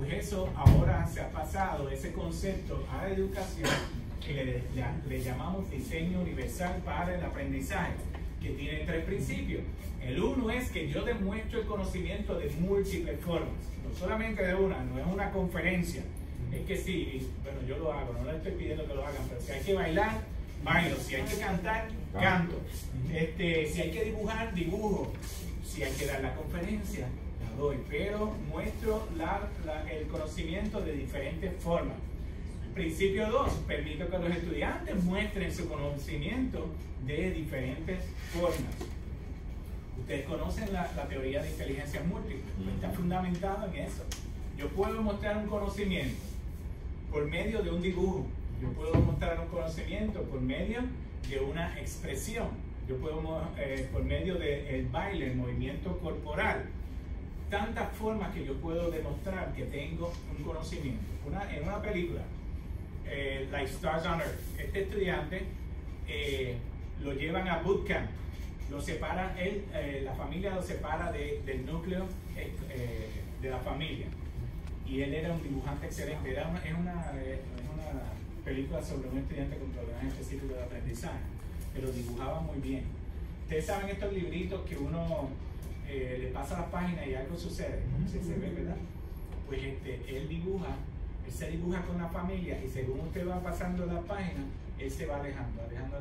Pues eso ahora se ha pasado, ese concepto, a la educación, que le llamamos diseño universal para el aprendizaje, que tiene 3 principios. El uno es que yo demuestro el conocimiento de múltiples formas, no solamente de una, no es una conferencia. Es que sí, bueno, yo lo hago, no les estoy pidiendo que lo hagan, pero si hay que bailar, bailo, si hay que cantar, canto, si hay que dibujar, dibujo, si hay que dar la conferencia, la doy, pero muestro el conocimiento de diferentes formas. Principio 2, permito que los estudiantes muestren su conocimiento de diferentes formas. Ustedes conocen la teoría de inteligencia múltiple, está fundamentado en eso. Yo puedo mostrar un conocimiento por medio de un dibujo, yo puedo mostrar un conocimiento por medio de una expresión, yo puedo por medio del baile, el movimiento corporal. Tantas formas que yo puedo demostrar que tengo un conocimiento. En una película, Like Stars on Earth, este estudiante lo llevan a bootcamp, lo separan, la familia lo separa del núcleo de la familia, y él era un dibujante excelente. Es una película sobre un estudiante con problemas específicos de aprendizaje, pero dibujaba muy bien. Ustedes saben estos libritos que uno le pasa las páginas y algo sucede, no sé si se ve, ¿verdad? Pues él se dibuja con la familia, y según usted va pasando las páginas, él se va alejando,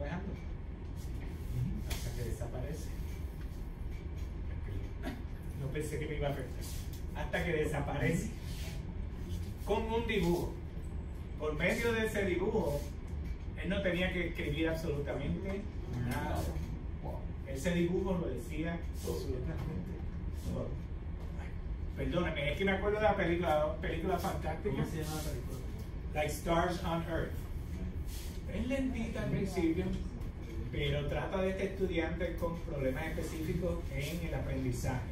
hasta que desaparece. No pensé que me iba a afectar. Hasta que desaparece con un dibujo. Por medio de ese dibujo, él no tenía que escribir absolutamente nada. Ese dibujo lo decía absolutamente todo. Perdóname, es que me acuerdo de la película fantástica. ¿Cómo se llama la película? Like Stars on Earth. Es lentita al principio, pero trata de este estudiante con problemas específicos en el aprendizaje.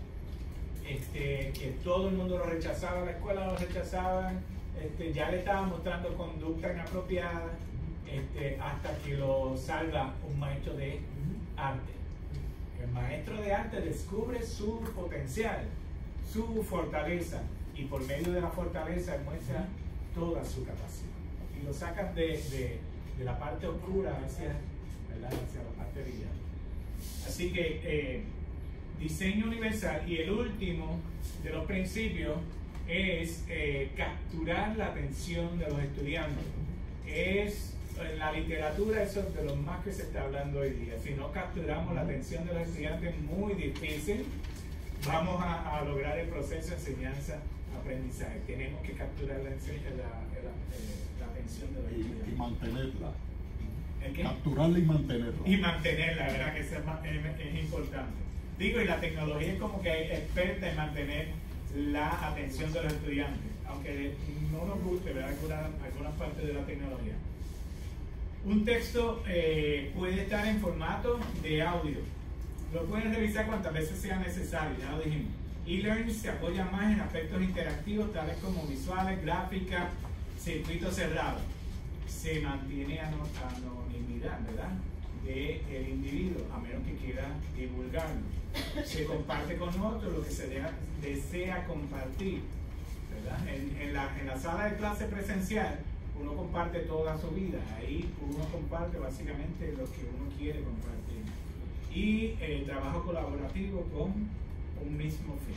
Que todo el mundo lo rechazaba, la escuela lo rechazaba, ya le estaban mostrando conducta inapropiada, hasta que lo salva un maestro de arte. El maestro de arte descubre su potencial, su fortaleza, y por medio de la fortaleza muestra toda su capacidad y lo saca de la parte oscura hacia la parte brillante. Así que diseño universal, y el último de los principios es capturar la atención de los estudiantes. En la literatura eso es de lo más que se está hablando hoy día. Si no capturamos la atención de los estudiantes, es muy difícil vamos a lograr el proceso de enseñanza-aprendizaje. Tenemos que capturar la atención de los estudiantes. Y mantenerla. ¿El qué? Capturarla y mantenerla. Y mantenerla, ¿verdad? Que eso es importante. Digo, y la tecnología es como que es experta en mantener la atención de los estudiantes, aunque no nos guste, ¿verdad? Algunas partes de la tecnología. Un texto puede estar en formato de audio. Lo pueden revisar cuantas veces sea necesario, ya lo dijimos. E-Learning se apoya más en aspectos interactivos, tales como visuales, gráficas, circuitos cerrados. Se mantiene anonimidad, ¿verdad?, del individuo, a menos que quiera divulgarlo. Se comparte con otros lo que se desea compartir, ¿verdad? En la sala de clase presencial, uno comparte toda su vida. Ahí uno comparte básicamente lo que uno quiere compartir. Y el trabajo colaborativo con un mismo fin.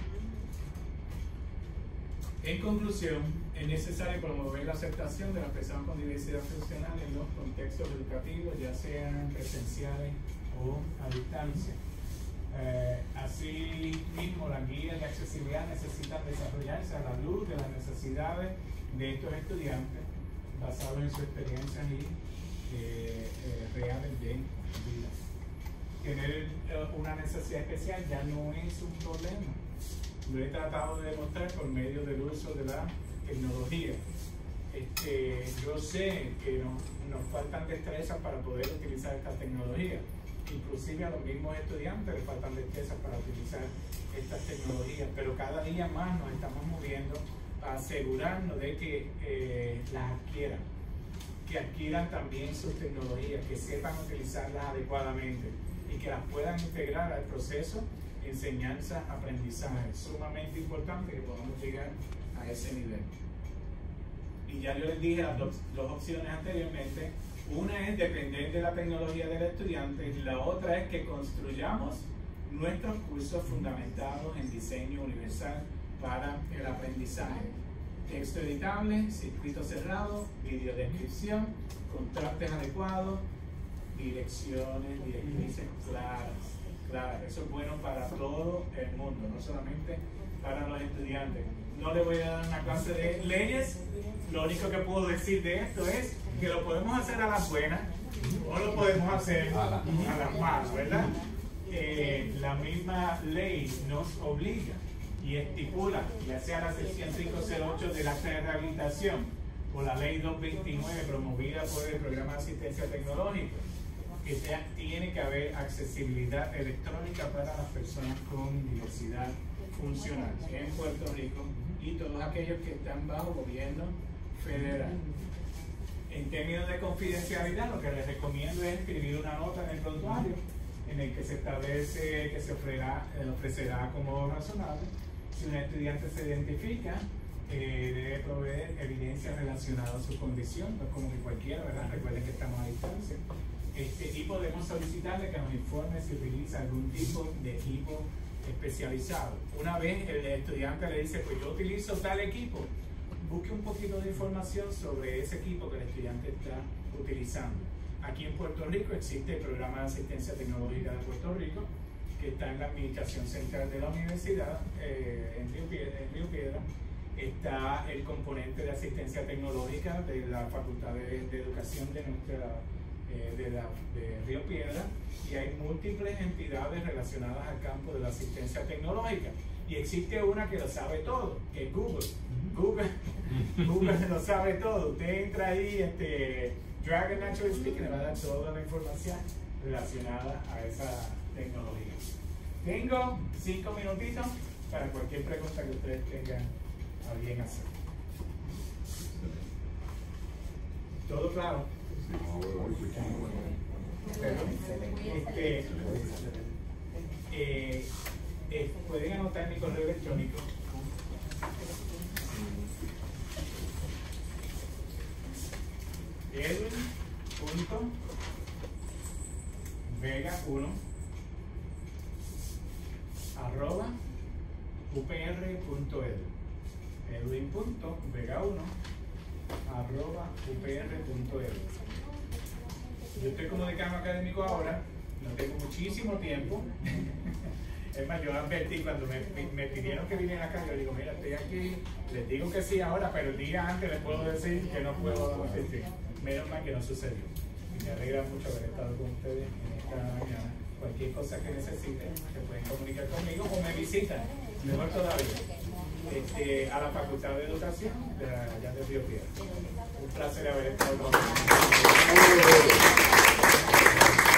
En conclusión, es necesario promover la aceptación de las personas con diversidad funcional en los contextos educativos, ya sean presenciales o a distancia. Asimismo, las guías de accesibilidad necesitan desarrollarse a la luz de las necesidades de estos estudiantes, basados en sus experiencias y reales de vida. Tener una necesidad especial ya no es un problema. Lo he tratado de demostrar por medio del uso de la tecnología. Yo sé que nos faltan destrezas para poder utilizar esta tecnología. Inclusive a los mismos estudiantes les faltan destrezas para utilizar estas tecnologías, pero cada día más nos estamos moviendo a asegurarnos de que las adquieran, que adquieran también sus tecnologías, que sepan utilizarlas adecuadamente y que las puedan integrar al proceso enseñanza-aprendizaje. Es sumamente importante que podamos llegar a ese nivel. Y ya yo les dije las dos opciones anteriormente. Una es depender de la tecnología del estudiante, y la otra es que construyamos nuestros cursos fundamentados en diseño universal para el aprendizaje. Texto editable, circuito cerrado, videodescripción, contrastes adecuados, directrices claras. Eso es bueno para todo el mundo, no solamente para los estudiantes. No le voy a dar una clase de leyes. Lo único que puedo decir de esto es que lo podemos hacer a las buenas o lo podemos hacer a las malas, ¿verdad? La misma ley nos obliga y estipula, ya sea la sección 508 del Acta de Rehabilitación o la ley 229 promovida por el Programa de Asistencia Tecnológica, que tiene que haber accesibilidad electrónica para las personas con diversidad funcional en Puerto Rico y todos aquellos que están bajo gobierno federal. En términos de confidencialidad, lo que les recomiendo es escribir una nota en el prontuario en el que se establece que se ofrecerá como razonable. Si un estudiante se identifica, debe proveer evidencia relacionada a su condición, no es como que cualquiera, ¿verdad? Recuerden que estamos a distancia. Y podemos solicitarle que nos informe si utiliza algún tipo de equipo especializado. Una vez el estudiante le dice, pues yo utilizo tal equipo, busque un poquito de información sobre ese equipo que el estudiante está utilizando. Aquí en Puerto Rico existe el Programa de Asistencia Tecnológica de Puerto Rico, que está en la Administración Central de la Universidad, en Río Piedra. Está el componente de asistencia tecnológica de la Facultad de Educación de Río Piedra, y hay múltiples entidades relacionadas al campo de la asistencia tecnológica. Y existe una que lo sabe todo, que es Google. Google lo sabe todo. Usted entra ahí, Dragon Natural Speaking, le va a dar toda la información relacionada a esa tecnología. Tengo 5 minutitos para cualquier pregunta que ustedes tengan a bien hacer. ¿Todo claro? Pueden anotar mi correo electrónico. edwin.vega1@upr.edu. edwin.vega1@upr.edu. Yo estoy como decano académico ahora, no tengo muchísimo tiempo. Es más, yo advertí cuando me pidieron que viniera acá, yo digo, mira, estoy aquí, les digo que sí ahora, pero el día antes les puedo decir que no puedo asistir. Menos mal que no sucedió. Y me alegra mucho haber estado con ustedes en esta mañana. Cualquier cosa que necesiten, se pueden comunicar conmigo o me visitan, mejor todavía, a la Facultad de Educación de allá de Río Piedra. Un placer haber estado con ustedes.